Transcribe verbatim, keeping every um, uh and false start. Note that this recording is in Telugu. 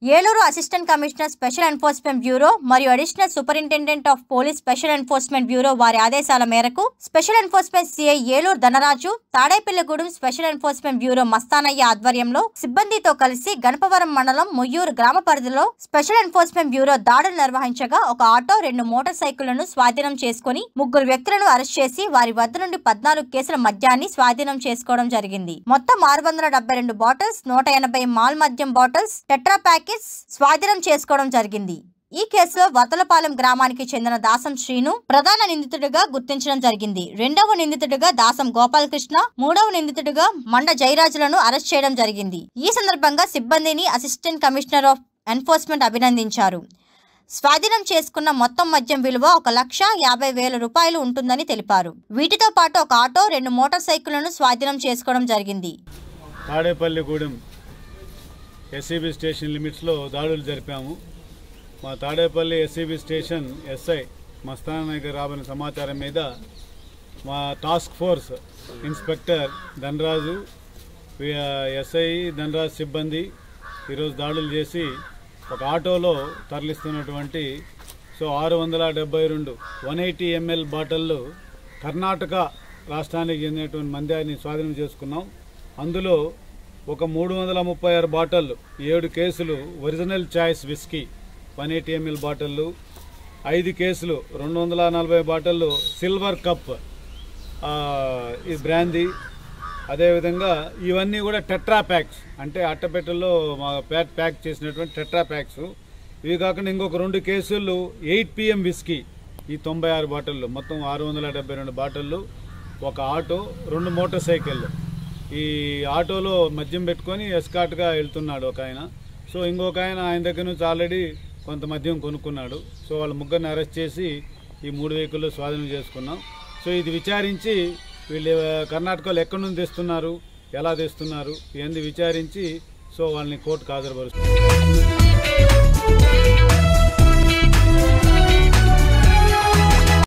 Eluru assistant commissioner special enforcement bureau మరియు additional superintendent of police special enforcement bureau వారి ఆదేశాల మేరకు special enforcement CI Eluru Dhanaraju, Tadepalligudem special enforcement bureau Mastanaiah ఆధ్వర్యంలో సిబ్బందితో కలిసి గణపవరం మండలం ముయ్యూరు గ్రామ పరిధిలో స్పెషల్ ఎన్ఫోర్స్మెంట్ బ్యూరో దాడులు నిర్వహించగా ఒక ఆటో, రెండు మోటార్ సైకిళ్లను స్వాధీనం చేసుకుని ముగ్గురు వ్యక్తులను అరెస్ట్ చేసి వారి వద్ద నుండి పద్నాలుగు కేసుల మద్యాన్ని స్వాధీనం చేసుకోవడం జరిగింది. మొత్తం ఆరు వందల డెబ్బై రెండు బాటిల్స్, నూట ఎనభై మాల్ మద్యం బాటిల్స్, టెట్రా ప్యాకెట్స్ స్వాధీనం చేసుకోవడం జరిగింది. ఈ కేసులో వతలపాలెం గ్రామానికి చెందిన దాసం శ్రీను ప్రధాన నిందితుడిగా గుర్తించడం జరిగింది. రెండవ నిందితుడిగా దాసం గోపాలకృష్ణ, మూడవ నిందితుడిగా మండ జయరాజులను అరెస్ట్ చేయడం జరిగింది. ఈ సందర్భంగా సిబ్బందిని అసిస్టెంట్ కమిషనర్ ఆఫ్ ఎన్ఫోర్స్మెంట్ అభినందించారు. స్వాధీనం చేసుకున్న మొత్తం మద్యం విలువ ఒక లక్ష యాభై వేల రూపాయలు ఉంటుందని తెలిపారు. వీటితో పాటు ఒక ఆటో, రెండు మోటార్ సైకిళ్లను స్వాధీనం చేసుకోవడం జరిగింది. తాడేపల్లిగూడెం ఎస్సీబీ స్టేషన్ లిమిట్స్లో దాడులు జరిపాము. మా Tadepalli SCB station SI Mastanaiah రాబడిన సమాచారం మీద మా task force inspector Dhanaraju, SI Dhanaraju సిబ్బంది ఈరోజు దాడులు చేసి ఒక ఆటోలో తరలిస్తున్నటువంటి సో ఆరు వందల డెబ్బై రెండు వన్ ఎయిటీ ఎంఎల్ బాటిళ్ళు కర్ణాటక రాష్ట్రానికి చెందినటువంటి మంద్యాన్ని స్వాధీనం చేసుకున్నాం. అందులో ఒక మూడు వందల ముప్పై ఆరు బాటిళ్ళు, ఏడు కేసులు original choice whisky one eighty ML బాటిళ్ళు, ఐదు కేసులు రెండు వందల నలభై బాటిళ్ళు సిల్వర్ కప్ ఈ బ్రాందీ, అదేవిధంగా ఇవన్నీ కూడా టెట్రా ప్యాక్స్ అంటే అట్టపెట్టెల్లో మా ప్యాక్ ప్యాక్ చేసినటువంటి టెట్రా ప్యాక్స్. ఇవి కాకుండా ఇంకొక రెండు కేసులు ఎయిట్ పిఎం విస్కీ, ఈ తొంభై ఆరు బాటిళ్ళు, మొత్తం ఆరు వందల డెబ్బై రెండు బాటిళ్ళు, ఒక ఆటో, రెండు మోటార్ సైకిళ్ళు. ఈ ఆటోలో మద్యం పెట్టుకొని ఎస్కాట్గా వెళ్తున్నాడు ఒక ఆయన. సో ఇంకొక ఆయన ఆయన దగ్గర నుంచి ఆల్రెడీ కొంత మద్యం కొనుక్కున్నాడు. సో వాళ్ళ ముగ్గురిని అరెస్ట్ చేసి ఈ మూడు వెహికల్లో స్వాధీనం చేసుకున్నాం. సో ఇది విచారించి వీళ్ళు కర్ణాటకలో ఎక్కడి నుంచి తెస్తున్నారు, ఎలా తెస్తున్నారు, ఇవన్నీ విచారించి సో వాళ్ళని కోర్టుకు హాజరుపరుస్తున్నారు.